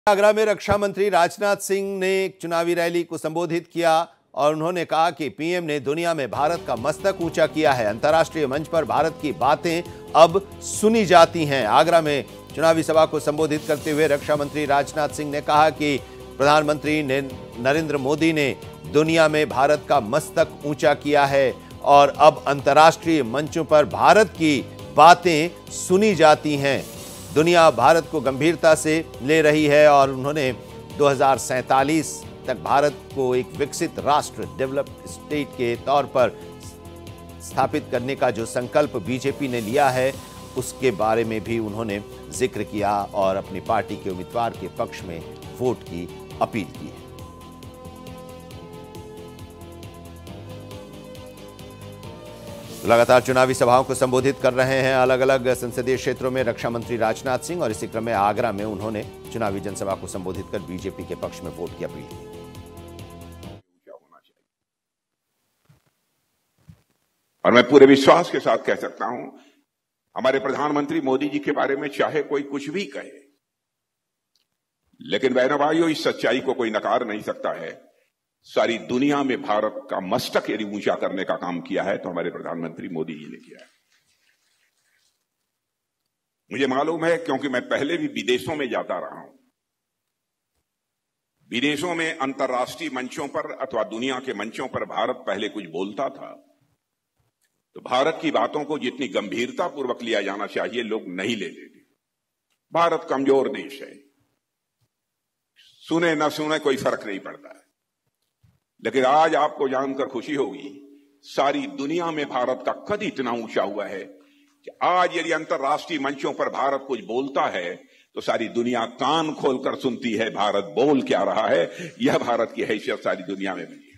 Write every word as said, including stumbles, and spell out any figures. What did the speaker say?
आगरा में रक्षा मंत्री राजनाथ सिंह ने एक चुनावी रैली को संबोधित किया और उन्होंने कहा कि पीएम ने दुनिया में भारत का मस्तक ऊंचा किया है। अंतर्राष्ट्रीय मंच पर भारत की बातें अब सुनी जाती हैं। आगरा में चुनावी सभा को संबोधित करते हुए रक्षा मंत्री राजनाथ सिंह ने कहा कि प्रधानमंत्री नरेंद्र मोदी ने दुनिया में भारत का मस्तक ऊंचा किया है और अब अंतर्राष्ट्रीय मंचों पर भारत की बातें सुनी जाती हैं। दुनिया भारत को गंभीरता से ले रही है और उन्होंने दो हज़ार सैंतालीस तक भारत को एक विकसित राष्ट्र, डेवलप्ड स्टेट के तौर पर स्थापित करने का जो संकल्प बीजेपी ने लिया है उसके बारे में भी उन्होंने जिक्र किया और अपनी पार्टी के उम्मीदवार के पक्ष में वोट की अपील की है। लगातार चुनावी सभाओं को संबोधित कर रहे हैं अलग अलग संसदीय क्षेत्रों में रक्षा मंत्री राजनाथ सिंह और इसी क्रम में आगरा में उन्होंने चुनावी जनसभा को संबोधित कर बीजेपी के पक्ष में वोट की अपील की। और मैं पूरे विश्वास के साथ कह सकता हूं, हमारे प्रधानमंत्री मोदी जी के बारे में चाहे कोई कुछ भी कहे, लेकिन बहनों भाइयों, इस सच्चाई को कोई नकार नहीं सकता है। सारी दुनिया में भारत का मस्तक यदि ऊंचा करने का काम किया है तो हमारे प्रधानमंत्री मोदी जी ने किया है। मुझे मालूम है, क्योंकि मैं पहले भी विदेशों में जाता रहा हूं। विदेशों में अंतर्राष्ट्रीय मंचों पर अथवा दुनिया के मंचों पर भारत पहले कुछ बोलता था तो भारत की बातों को जितनी गंभीरता पूर्वक लिया जाना चाहिए लोग नहीं लेते थे। भारत कमजोर देश है, सुने न सुने कोई फर्क नहीं पड़ता है। लेकिन आज आपको जानकर खुशी होगी, सारी दुनिया में भारत का कद इतना ऊंचा हुआ है कि आज यदि अंतर्राष्ट्रीय मंचों पर भारत कुछ बोलता है तो सारी दुनिया कान खोलकर सुनती है भारत बोल क्या रहा है। यह भारत की हैसियत सारी दुनिया में बनी।